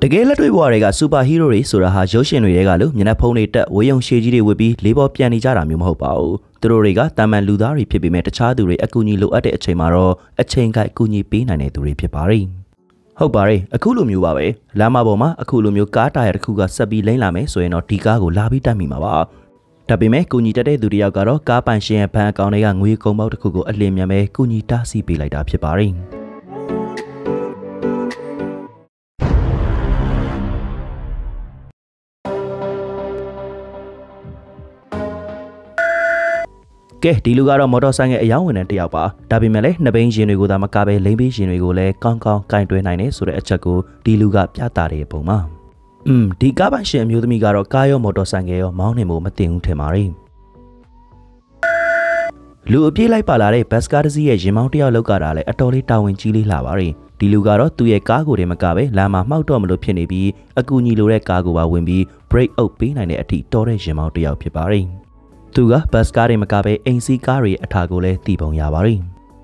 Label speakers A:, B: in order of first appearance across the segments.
A: တကယ်လက်တွေ့ဘဝတွေကစူပါဟီးရိုးတွေဆိုတာဟာရုပ်ရှင်တွေကလို့မျက်နှာဖုံးတွေတက်ဝေးယုံရှည်ကြီးတွေဝစ်ပြီးလေးပေါ်ပြန်နေကြတာမျိုးမဟုတ်ပါဘူးသူတို့တွေကတာမန်လူသားတွေဖြစ်ပေမဲ့တခြားသူတွေအကူအညီလိုအပ်တဲ့အချိန်မှာတော့အချိန်ကိုက်အကူအညီပေးနိုင်တဲ့သူတွေဖြစ်ပါတယ်ဟုတ်ပါတယ်အခုလိုမျိုးပါပဲလမ်းမပေါ်မှာအခုလိုမျိုးကားတာယာတစ်ခုကဆက်ပြီးလိမ့်လာမယ်ဆိုရင်တော့ဒီကားကိုလာပြီးတက်မိမှာပါဒါပေမဲ့ကူညီတက်တဲ့သူတယောက်ကတော့ကားပိုင်ရှင်ရဲ့ဘဏ်အကောင့်တွေကငွေကုန်ပေါက်တစ်ခုကိုအလင်းမြန်ပဲကူညီတားဆီးပေးလိုက်တာဖြစ်ပါတယ်ကဲဒီလူကတော့မော်တော်ဆိုင်ကအယောင်းဝင်တဲ့တယောက်ပါဒါပေမဲ့လည်းနှစ်ဘိန်းရှင်တွေကိုသာမကပဲလိမ့်ဘိန်းရှင်တွေကိုလည်းကောင်းကောင်းကင်တွဲနိုင်တယ်ဆိုတဲ့အချက်ကိုဒီလူကပြသတဲ့ပုံမှာဒီကားပိုင်ရှင်အမျိုးသမီးကတော့ကားရောမော်တော်ဆိုင်ကရောမောင်းနေမှုမတင်ဘူးထင်ပါတယ်လူအပြေးလိုက်ပါလာတဲ့ဘတ်စကားတစ်စီးရဲ့ရင်မောင်းတယောက်လောက်ကတာလည်းအတော်လေးတာဝန်ကြီးလေးလာပါတယ်ဒီလူကတော့သူ့ရဲ့ကားကိုတည်းမကပဲလမ်းမှာမှောက်တော့မလို့ဖြစ်နေပြီးအကူအညီလိုတဲ့ကားကိုပါဝင်ပြီး break out ပေးနိုင်တဲ့အထိတော်တဲ့ရင်မောင်းတယောက်ဖြစ်ပါတယ်သူကဘတ်စကားတွေမကပဲအိမ်စီးကားတွေအထာကိုလည်းတည်ပုံရပါတယ်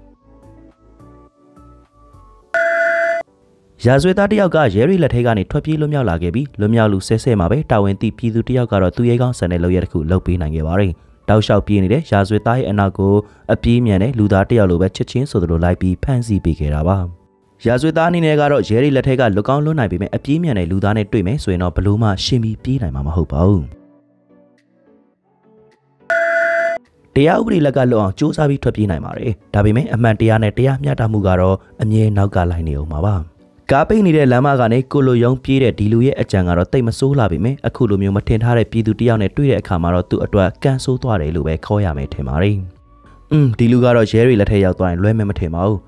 A: ရာဇဝတ်သားတယောက်ကရဲရီလက်ထဲကနေထွက်ပြေးလွတ်မြောက်လာခဲ့ပြီးလွတ်မြောက်လူဆဲဆဲမှာပဲတာဝန်သိပြည်သူတယောက်ကတော့သူရဲကောင်းဆန်တဲ့လုပ်ရတစ်ခုလုပ်ပေးနိုင်ခဲ့ပါတယ်တောက်လျှောက်ပြေးနေတဲ့ရာဇဝတ်သားရဲ့အနောက်ကိုအပြေးမြန်တဲ့လူသားတယောက်လိုပဲချစ်ချင်းဆိုသလိုလိုက်ပြီးဖမ်းဆီးပေးခဲ့တာပါရာဇဝတ်သားအနေနဲ့ကတော့ရဲရီလက်ထဲကလွတ်ကောင်းလွတ်နိုင်ပေမဲ့အပြေးမြန်တဲ့လူသားနဲ့တွေ့မယ်ဆိုရင်တော့ဘလို့မှရှင်းပြီးပြေးနိုင်မှာမဟုတ်ပါဘူးတရားဥပဒေလက်ကလွတ်အောင်စူးစမ်းပြီးထွက်ပြေးနိုင်ပါတယ်။ဒါပေမဲ့အမှန်တရားနဲ့တရားမျှတမှုကတော့အမြဲနောက်ကလိုက်နေအောင်ပါပါ။ကားပိတ်နေတဲ့လမ်းမကနေကိုလိုယုံပြေးတဲ့ဒီလူရဲ့အကြံကတော့တိတ်မဆိုးလာပေမဲ့အခုလိုမျိုးမထင်ထားတဲ့ပြည်သူတယောက်နဲ့တွေ့တဲ့အခါမှာတော့သူ့အတွက်ကန်ဆိုးသွားတယ်လို့ပဲခေါ်ရမယ်ထင်ပါတယ်။ဒီလူကတော့ရဲရီလက်ထက်ရောက်သွားရင်လွဲမယ်မထင်ပါဘူး။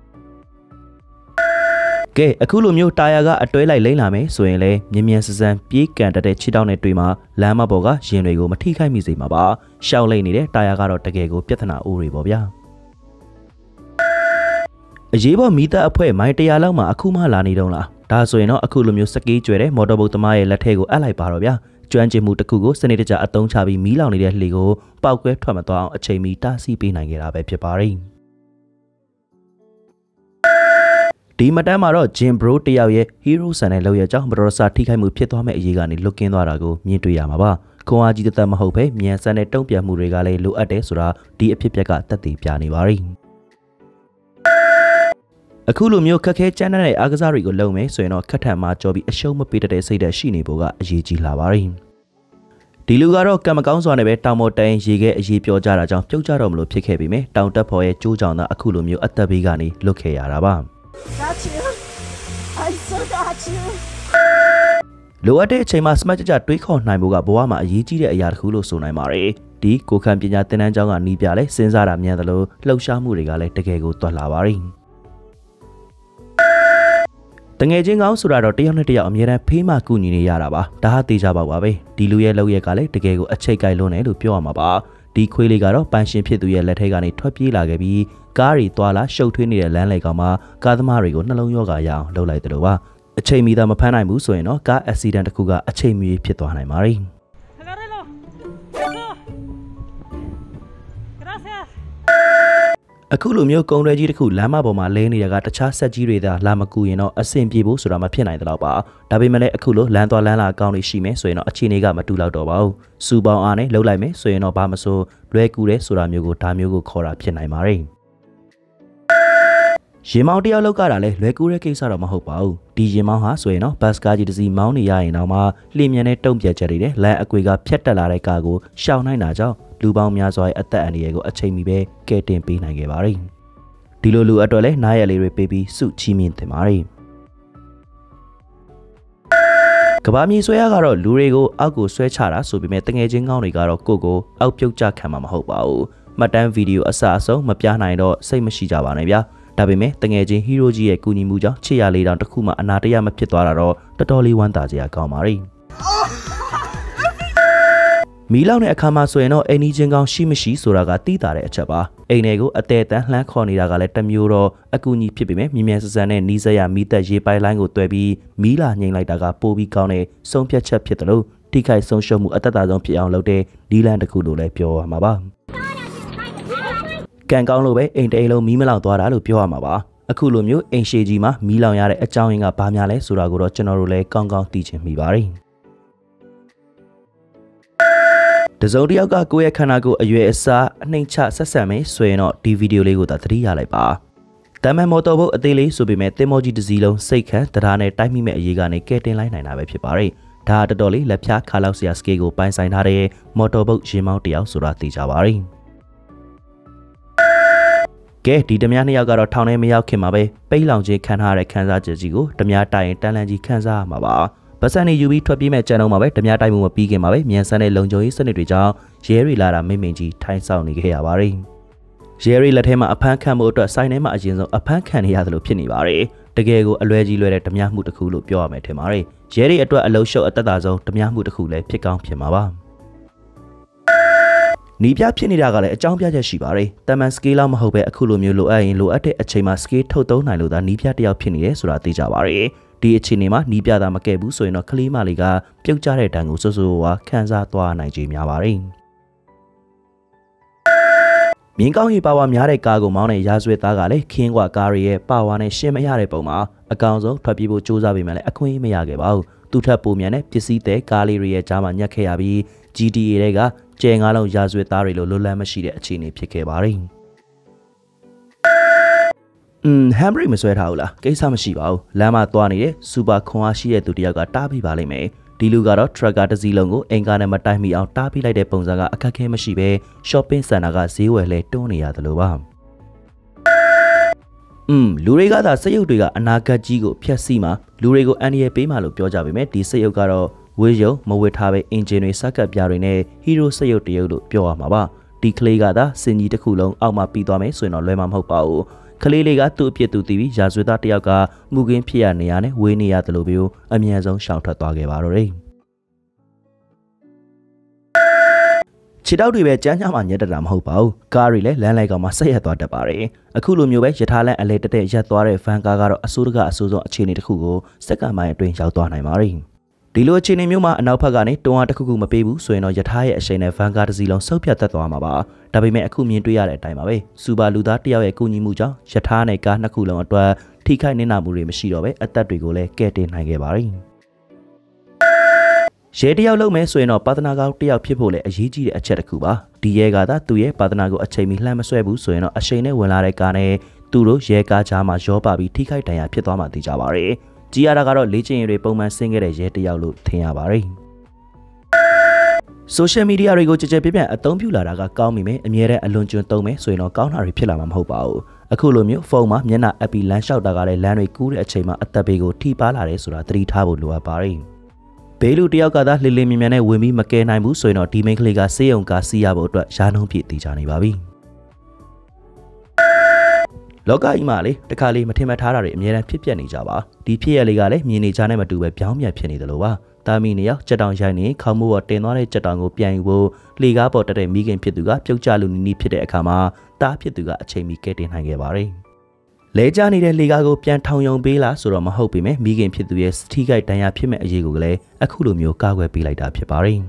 A: ကဲအခုလိုမျိုးတာယာကအတွဲလိုက်လိမ့်လာမယ်ဆိုရင်လည်းမြ мян စစံပြေးကန်တက်တဲ့ခြေထောက်နဲ့တွေ့မှာလမ်းမပေါ်ကရင်တွေကိုမထိခိုက်မိစေမှာပါရှောက်လိုက်နေတဲ့တာယာကတော့တကယ်ကိုပြဿနာအိုးတွေပေါ့ဗျာအရေးပေါ်မိသားအဖွဲ့မိုင်း100လောက်မှအခုမှလာနေတော့လားဒါဆိုရင်တော့အခုလိုမျိုးစကေးကျွဲတဲ့မော်တော်ဘုတ်သမားရဲ့လက်ထဲကိုအပ်လိုက်ပါတော့ဗျာကျွမ်းကျင်မှုတစ်ခုကိုစနစ်တကျအသုံးချပြီးမီးလောင်နေတဲ့လှေကိုပောက်ကွဲထွက်မသွားအောင်အချိန်မီတားဆီးပေးနိုင်ခဲ့တာပဲဖြစ်ပါတယ်ဒီမတန်းမှာတော့ဂျင်ဘရိုတယောက်ရဲ့ဟီးရိုးဆန်တဲ့လောက်ရကြောင်းမတော်တဆထိခိုက်မှုဖြစ်သွားမဲ့အရေးကနေလွတ်ကင်းသွားတာကိုမြင်တွေ့ရမှာပါခွန်အားကြီးသက်မဟုတ်ပဲမြန်ဆန်တဲ့တုံ့ပြန်မှုတွေကလည်းလိုအပ်တယ်ဆိုတာဒီအဖြစ်အပျက်ကသက်သေပြနေပါပြီအခုလိုမျိုးခက်ခဲကြမ်းတမ်းတဲ့အားကစားတွေကိုလုပ်မယ်ဆိုရင်တော့ခက်ထန်မှကြောပြီးအရှုံးမပေးတတ်တဲ့စိတ်ဓာတ်ရှိနေဖို့ကအရေးကြီးလာပါပြီဒီလူကတော့ကံမကောင်းစွာနဲ့ပဲတောင်ပေါ်တိုင်းရေခဲအရေးပြောကြတာကြောင့်ပြုတ်ကြတော့မလို့ဖြစ်ခဲ့ပေမဲ့တောင်တက်ဖော်ရဲ့ကြိုးကြောင်သာအခုလိုမျိုးအသက်ဘေးကနေလွတ်ခဲ့ရတာပါလိုအပ်တဲ့အချိန်မှာစမတ်ကြတွေးခေါ်နိုင်ဖို့ကဘဝမှာအရေးကြီးတဲ့အရာတစ်ခုလို့ဆိုနိုင်ပါတယ်ဒီကိုခံပညာသင်တန်းကျောင်းကနီးပြလဲစဉ်းစားတာမြန်သလိုလှုပ်ရှားမှုတွေကလည်းတကယ်ကိုတွက်လာပါတယ်တငယ်ချင်းကောင်းဆိုတာတော့တယောက်နဲ့တယောက်အမြဲတမ်းဖေးမှကူညီနေရတာပါဒါဟာတေးကြပါပဲဒီလူရဲ့လောက်ရက်ကလည်းတကယ်ကိုအချိတ်ကိုက်လွန်းတယ်လို့ပြောရမှာပါဒီခွေးလေးကတော့ပန်ရှင်ဖြစ်သူရဲ့လက်ထဲကနေထွက်ပြေးလာခဲ့ပြီးကားတွေသွားလာရှုပ်ထွေးနေတဲ့လမ်းလေကောင်မှာကားသမားတွေကိုနှလုံးရောဂါရအောင်လုပ်လိုက်တယ်လို့ပါအချိန်မီသာမဖမ်းနိုင်ဘူးဆိုရင်တော့ကားအက်ဆီဒန့်တစ်ခုကအချိန်မီဖြစ်သွားနိုင်ပါတယ်အခုလိုမျိုးကုန်ရဲကြီးတစ်ခုလမ်းမပေါ်မှာလဲနေရကတခြားဆက်ကြီးတွေသာလာမကူရင်တော့အဆင်ပြေဖို့ဆိုတာမဖြစ်နိုင်တော့ပါဒါပေမဲ့လည်းအခုလိုလမ်းသွားလမ်းလာအကောင်းတွေရှိမယ်ဆိုရင်တော့အခြေအနေကမတူတော့တော့ပါဘူးစူပေါင်းအားနဲ့လှုပ်လိုက်မယ်ဆိုရင်တော့ဘာမဆိုလွဲကူတယ်ဆိုတာမျိုးကိုဒါမျိုးကိုခေါ်တာဖြစ်နိုင်ပါတယ်ရင်မောင်းတယောက်လောက်ကတာလဲလွဲကူတဲ့ကိစ္စတော့မဟုတ်ပါဘူးဒီရင်မောင်းဟာဆိုရင်တော့ဘတ်စကားကြီးတစ်စီးမောင်းနေရရင်တော့မှလှည့်မြန်တဲ့တုံ့ပြန်ချက်တွေနဲ့လမ်းအကွေကဖြတ်တက်လာတဲ့ကားကိုရှောင်နိုင်တာကြောင့်လူပေါင်းများစွာရဲ့အသက်အန္တရာယ်ကိုအချိန်မီပဲကယ်တင်ပေးနိုင်ခဲ့ပါတယ်ဒီလိုလူအတွက်လဲနားရလေးတွေပေးပြီးစုချီးမြှင့်တင်ပါတယ်ကဘာမြေဆွဲရကတော့လူတွေကိုအောက်ကိုဆွဲချတာဆိုပေမဲ့တငယ်ချင်းကောင်းတွေကတော့ကိုကိုအောက်ပြုတ်ကြခံမှာမဟုတ်ပါဘူးမှတ်တမ်းဗီဒီယိုအစအဆုံးမပြနိုင်တော့စိတ်မရှိကြပါနဲ့ဗျာဒါပေမဲ့တငယ်ချင်းဟီးရိုးကြီးရဲ့ကူညီမှုကြောင့်ချစ်ရလေးတောင်တစ်ခုမှအနာတရမဖြစ်သွားတာတော့တော်တော်လေးဝမ်းသာစရာကောင်းပါပြီမီးလောင်တဲ့အခါမှာဆိုရင်တော့အိမ်ကြီးချင်းကောင်းရှိမရှိဆိုတာကသိတာတဲ့အချက်ပါအိမ်တွေကိုအသေးအတန်းလှမ်းခေါ်နေတာကလည်းတစ်မျိုးတော့အကူအညီဖြစ်ပေမဲ့မြ мян စစံနဲ့နီးစပ်ရမီးသက်ရေးပိုင်လိုင်းကိုတွဲပြီးမီးလာငိမ့်လိုက်တာကပိုပြီးကောင်းတဲ့ဆုံးဖြတ်ချက်ဖြစ်တယ်လို့ထိခိုက်ဆုံးရှုံးမှုအသက်သာဆုံးဖြစ်အောင်လုပ်တဲ့နီးလန်းတစ်ခုလို့လည်းပြောရမှာပါကံကောင်းလို့ပဲအိမ်တိန်လုံးမီးမလောင်သွားတာလို့ပြောရမှာပါအခုလိုမျိုးအိမ်ရှိကြီးမှာမီးလောင်ရတဲ့အကြောင်းရင်းကဘာများလဲဆိုတာကိုတော့ကျွန်တော်တို့လည်းကောင်းကောင်းသိချင်မိပါတယ်တစုံတစ်ယောက်ကကိုယ့်ရဲ့ခန္ဓာကိုယ်အရွယ်အစားအနှိမ့်ချဆက်ဆံမယ်ဆိုရင်တော့ဒီဗီဒီယိုလေးကိုသာသတိရလိုက်ပါတမန်မော်တော်ဘုတ်အသေးလေးဆိုပေမဲ့တင်မောကြီးတစ်စီးလုံးစိတ်ခံတရားနဲ့တိုက်မိမဲ့အရေးကနေကဲတင်လိုက်နိုင်တာပဲဖြစ်ပါတယ်ဒါတော်တော်လေးလက်ဖြားခါလောက်စရာစကေးကိုပိုင်ဆိုင်ထားတဲ့မော်တော်ဘုတ်ရင်မောင်းတယောက်ဆိုတာသိကြပါတယ်ကဲဒီဓမြနှစ်ယောက်ကတော့ထောင်ထဲမရောက်ခင်မှာပဲပိတ်လောင်ခြင်းခံထားရတဲ့ခန်းစားချက်ကြီးကိုဓမြတိုင်ရင်တန်လန်ကြီးခန်းစားရမှာပါဗစံနေယူပြီးထွက်ပြေးမဲ့ကြံတော့မှာပဲဓမြတိုင်မှုမပြီးခင်မှာပဲမြန်ဆန်တဲ့လုံခြုံရေးစနစ်တွေကြောင့်ရဲရီလာတာမိမ့်ကြီးထိုင်းဆောင်နေခဲ့ရပါတယ်ရဲရီလက်ထဲမှာအဖမ်းခံမှုအတွက်စိုင်းထဲမှာအရင်ဆုံးအဖမ်းခံနေရတယ်လို့ဖြစ်နေပါတယ်တကယ်ကိုအလွဲကြီးလွဲတဲ့ဓမြမှုတစ်ခုလို့ပြောရမယ်ထင်ပါတယ်ရဲရီအတွက်အလုံးရှုပ်အသက်သာဆုံးဓမြမှုတစ်ခုလည်းဖြစ်ကောင်းဖြစ်မှာပါနီးပြဖြစ်နေတာကလည်းအကြောင်းပြချက်ရှိပါတယ်တမန်စကေးလောက်မဟုတ်ပဲအခုလိုမျိုးလိုအပ်ရင်လိုအပ်တဲ့အချိန်မှာစကေးထုတ်သုံးနိုင်လို့သာနီးပြတစ်ယောက်ဖြစ်နေတယ်ဆိုတာသိကြပါတယ်ဒီအချိန်မှာနီးပြတာမကဲဘူးဆိုရင်တော့ကလေးမလေးကပြုတ်ကျတဲ့တန်ကိုစိုးစိုးဝါခံစားသွားနိုင်ကြများပါတယ်မြင်းကောင်းရီပါဝါများတဲ့ကားကိုမောင်းတဲ့ရာဇဝတ်သားကလည်းခင်းကွာကားရဲ့ပါဝါနဲ့ရှင်းမရတဲ့ပုံမှာအကောင်ဆုံးထွက်ပြေးဖို့ကြိုးစားပေမဲ့လည်းအခွင့်အရေးမရခဲ့ပါဘူးသူထပ်ပိုမြန်တဲ့ပစ္စည်းတဲ့ကားလေးတွေရဲ့ကြားမှာညှက်ခဲ့ရပြီး GTA တွေကကျဲငါးလုံးရာဇဝတ်သားတွေလိုလွတ်လပ်မရှိတဲ့အခြေအနေဖြစ်ခဲ့ပါတယ်ဟမ်ဘရိမဆွဲထားဘူးလားကိစ္စမရှိပါဘူးလမ်းမှာသွားနေတဲ့စူပါခွန်အားရှိတဲ့သူတယောက်ကတားပြီးပါလိမ့်မယ်ဒီလူကတော့ထရက်ကာတစ်စီးလုံးကိုအင်ကာနဲ့မတိုက်မိအောင်တားပြီးလိုက်တဲ့ပုံစံကအခက်အခဲမရှိပဲ shopping center ကဈေးဝယ်လဲတွန်းနေရတယ်လို့ပါလူတွေကသာစက်ရုပ်တွေကအနာဂတ်ကြီးကိုဖျက်ဆီးမှာလူတွေကိုအန်ဒီရပေးမှလို့ပြောကြပေမဲ့ဒီစက်ရုပ်ကတော့ဝေးရုံမဝစ်ထားပဲအင်ဂျင်တွေစက်ကပ်ပြားတွေနဲ့ဟီးရိုးစက်ရုပ်တရုပ်လို့ပြောရမှာပါဒီကလေးကသာစင်ကြီးတစ်ခုလုံးအောက်မှာပြီးသွားမယ်ဆိုရင်တော့လွယ်မှာမဟုတ်ပါဘူးကလေးလေးကသူ့အဖြစ်သူတည်ပြီးရာဇဝတ်သားတယောက်ကမှုကင်းဖြစ်ရနေရနဲ့ဝေးနေရတယ်လို့ပြောအမြန်ဆုံးရှောင်ထွက်သွားခဲ့ပါတော့တယ်ခြေတောက်တွေပဲကြမ်းကြမ်းမှညက်တတာမဟုတ်ပါဘူးကားတွေလည်းလမ်းလိုက်ကောင်မှဆက်ရက်သွားတတ်ပါတယ်အခုလိုမျိုးပဲရထားလမ်းအလဲတက်တဲ့ရက်သွားတဲ့ဗန်ကားကတော့အဆိုးတကအဆိုးဆုံးအခြေအနေတစ်ခုကိုစက္ကန့်ပိုင်းအတွင်းရောက်သွားနိုင်ပါတယ်ဒီလိုအခြေအနေမျိုးမှာအနောက်ဘက်ကနေတွန်းအားတစ်ခုခုမပေးဘူးဆိုရင်တော့ရထားရဲ့အရှိန်နဲ့ဗန်ကားတစ်စီးလုံးဆုတ်ပြတ်သက်သွားမှာပါဒါပေမဲ့အခုမြင်တွေ့ရတဲ့အတိုင်းပါပဲစူပါလူသားတယောက်ရဲ့ကူညီမှုကြောင့်ရထားနဲ့ကားနှစ်ခုလုံးအတွက်ထိခိုက်နစ်နာမှုတွေမရှိတော့ပဲအသက်တွေကိုလည်းကယ်တင်နိုင်ခဲ့ပါတယ်ရဲတယောက်လုံးမဲဆိုရင်တော့ပါသနာကောင်းတယောက်ဖြစ်ဖို့လည်းအရေးကြီးတဲ့အချက်တစ်ခုပါဒီရဲကသာသူ့ရဲ့ပါသနာကိုအချိန်မီလှမ်းမဆွဲဘူးဆိုရင်တော့အရှိန်နဲ့ဝင်လာတဲ့ကားနဲ့သူတို့ရဲကားကြားမှာရောပါပြီးထိခိုက်ဒဏ်ရာဖြစ်သွားမှသိကြပါတယ်ကြည်ရတာကတော့လေ့ကျင့်ရေးတွေပုံမှန်ဆင်းခဲ့တဲ့ရဲတယောက်လို့ထင်ရပါတယ်social media တွေကိုကြကြပြပြအသုံးပြုလာတာကကောင်းပြီမယ်အမြဲတမ်းအလွန်ကျွံသုံးမယ်ဆိုရင်တော့ကောင်းတာတွေဖြစ်လာမှာမဟုတ်ပါဘူးအခုလိုမျိုးဖုန်းမှာမျက်နှာအပ်ပြီးလမ်းလျှောက်တာကလည်းလမ်းတွေကူးတဲ့အချိန်မှာအသက်ဘေးကိုထိပါလာတယ်ဆိုတာသတိထားဖို့လိုအပ်ပါတယ်ဘေးလူတယောက်ကသာလှလင်းမြင်မြန်နဲ့ဝင်ပြီးမကဲနိုင်ဘူးဆိုရင်တော့ဒီမိန်းကလေးကစေးရုံကားစီးရဖို့အတွက်ရာနှုန်းပြည့်တည်ကြနေပါပြီလောကကြီးမှာလေတခါလေးမထင်မှတ်ထားတာတွေအများအားဖြစ်ပျက်နေကြပါဒီဖြစ်ရလေးကလည်းမြင်နေကြနဲ့မတူပဲပြောင်းပြန်ဖြစ်နေတယ်လို့ပါတာမီနေရောက်ကြက်တောင်ရိုက်နေခေါင်းမိုးပေါ်တင်သွားတဲ့ကြက်တောင်ကိုပြန်ယူဖို့လှေကားပေါ်တက်တဲ့မိခင်ဖြစ်သူကပြုတ်ကျလူနီနီဖြစ်တဲ့အခါမှာတားဖြစ်သူကအချိန်မီကဲတင်နိုင်ခဲ့ပါတယ်လဲကျနေတဲ့လှေကားကိုပြန်ထောင်ယုံပေးလားဆိုတော့မဟုတ်ပေမဲ့မိခင်ဖြစ်သူရဲ့စထီကိုက်တန်ရာဖြစ်မဲ့အရေးကိုလည်းအခုလိုမျိုးကာကွယ်ပေးလိုက်တာဖြစ်ပါတယ်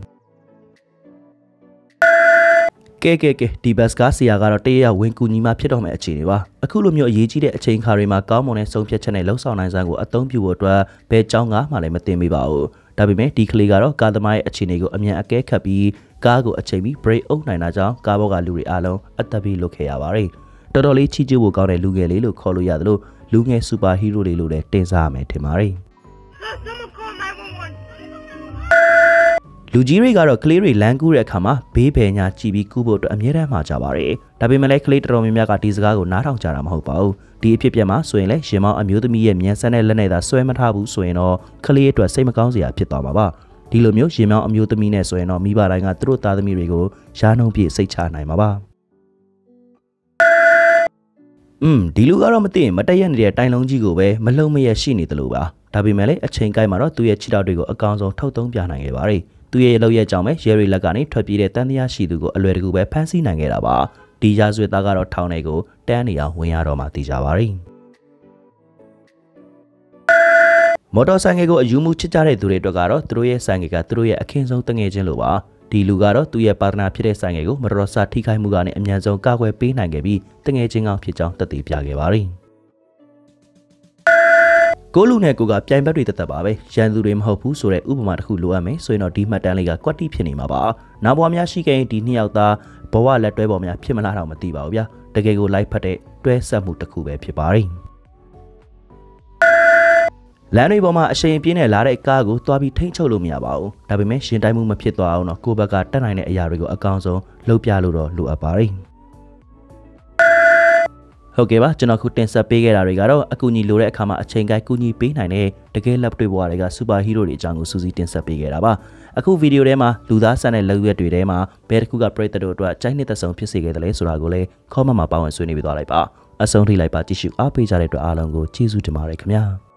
A: ကဲဒီဘတ်ကားဆရာကတော့တရရဝင်ကူညီမှဖြစ်တော့မယ့်အခြေအနေပါအခုလိုမျိုးအရေးကြီးတဲ့အချိန်ခါတွေမှာကောင်းမွန်တဲ့ဆုံးဖြတ်ချက်နဲ့လှုပ်ဆောင်နိုင်စမ်းကိုအသုံးပြုဖို့အတွက်ဘယ်ကြောင်းကမှလည်းမတင်ပေးပါဘူးဒါပေမဲ့ဒီကလေးကတော့ကားသမားရဲ့အခြေအနေကိုအမြန်အကဲခတ်ပြီးကားကိုအချိန်ပြီး break အုပ်နိုင်တာကြောင့်ကားဘောကလူတွေအားလုံးအသက်ဘေးလွတ်ခဲ့ရပါတယ်တော်တော်လေးချီးကျူးဖို့ကောင်းတဲ့လူငယ်လေးလို့ခေါ်လို့ရတယ်လို့လူငယ်စူပါဟီးရိုးတွေလို့လည်းတင်စားရမယ်ထင်ပါတယ်လူကြီးတွေကတော့ကလေးတွေလမ်းကူးတဲ့အခါမှာဘေးဘယ်ညာကြည့်ပြီးကူးဖို့အတွက်အမြဲတမ်းမှာကြပါတယ်ဒါပေမဲ့လည်းကလေးတော်တော်များများကဒီစကားကိုနားထောင်ကြတာမဟုတ်ပါဘူးဒီအဖြစ်ပြက်မှာဆိုရင်လည်းရင်မောင်းအမျိုးသမီးရဲ့မြန်ဆန်တဲ့လက်နဲ့သာဆွဲမထားဘူးဆိုရင်တော့ကလေးအတွက်စိတ်မကောင်းစရာဖြစ်သွားမှာပါဒီလိုမျိုးရင်မောင်းအမျိုးသမီးနဲ့ဆိုရင်တော့မိဘတိုင်းကသူတို့သားသမီးတွေကိုရာနှုန်းပြည့်စိတ်ချနိုင်မှာပါဒီလူကတော့မသိရင်မတည့်ရနေတဲ့တိုင်လုံးကြီးကိုပဲမလုံမရရှိနေတယ်လို့ပါဒါပေမဲ့လည်းအချိန်ကိုက်မှာတော့သူ့ရဲ့ခြေထောက်တွေကိုအကောင်ဆုံးထုတ်သုံးပြနိုင်ခဲ့ပါတယ်သူရဲ့လောက်ရဲ့ကြောင့်ပဲရဲရီလက်ကနေထွက်ပြေးတဲ့တန်တရားရှိသူကိုအလွယ်တကူပဲဖမ်းဆီးနိုင်ခဲ့တာပါဒီရာဇဝတ်သားကတော့ထောင်ထဲကိုတန်းနေအောင်ဝင်ရတော့မှသိကြပါရီမော်တော်ဆိုင်ကယ်ကိုအယူမှုချစ်ကြတဲ့သူတွေအတွက်ကတော့သူတို့ရဲ့ဆိုင်ကယ်ကသူတို့ရဲ့အခင်းဆုံးတငယ်ချင်းလိုပါဒီလူကတော့သူ့ရဲ့ပါတနာဖြစ်တဲ့ဆိုင်ကယ်ကိုမတော်ဆထိခိုက်မှုကနေအမြန်ဆုံးကာကွယ်ပေးနိုင်ခဲ့ပြီးတငယ်ချင်းကောင်းဖြစ်ကြောင်းသက်သေပြခဲ့ပါရီကိုလူနဲ့ကိုကပြိုင်ဘက်တွေတက်ပါပဲရန်သူတွေမဟုတ်ဘူးဆိုတဲ့ဥပမာတစ်ခုလိုအပ်မယ်ဆိုရင်တော့ဒီမှတ်တမ်းလေးကကွက်တိဖြစ်နေမှာပါနောက်ဘဝများရှိခဲ့ရင်ဒီနှစ်ယောက်သားဘဝလက်တွဲပေါ်များဖြစ်မလားတော့မသိပါဘူးဗျာတကယ်ကိုလိုက်ဖက်တဲ့တွဲဆက်မှုတစ်ခုပဲဖြစ်ပါတယ်လမ်းတွေပေါ်မှာအရှိန်ပြင်းနဲ့လာတဲ့ကားကိုသွားပြီးထိန်းချုပ်လို့မရပါဘူးဒါပေမဲ့ရှင်တိုင်းမှုမဖြစ်သွားအောင်တော့ကိုဘက်ကတက်နိုင်တဲ့အရာတွေကိုအကောင်းဆုံးလုပ်ပြလို့တော့လိုအပ်ပါတယ်ဟုတ်ကဲ့ပါကျွန်တော်ခုတင်ဆက်ပေးခဲ့တာတွေကတော့အကူအညီလိုတဲ့အခါမှာအချိန်ကိုက်ကူညီပေးနိုင်တဲ့တကယ်လက်တွေ့ဘဝတွေကစူပါဟီးရိုးတွေအကြောင်းကိုစူးစီးတင်ဆက်ပေးခဲ့တာပါအခုဗီဒီယိုထဲမှာလူသားဆန်တဲ့လက်ရွက်တွေထဲမှာဘယ်တစ်ခုကပရိသတ်တို့အတွက်ကြိုက်နှစ်သက်ဆုံးဖြစ်စေခဲ့တယ်လဲဆိုတာကိုလည်း comment မှာပါဝင်ဆွေးနွေးပေးသွားလိုက်ပါအဆုံးထိလိုက်ပါကြည့်ရှုအားပေးကြတဲ့အတွက်အားလုံးကိုကျေးဇူးတင်ပါတယ်ခင်ဗျာ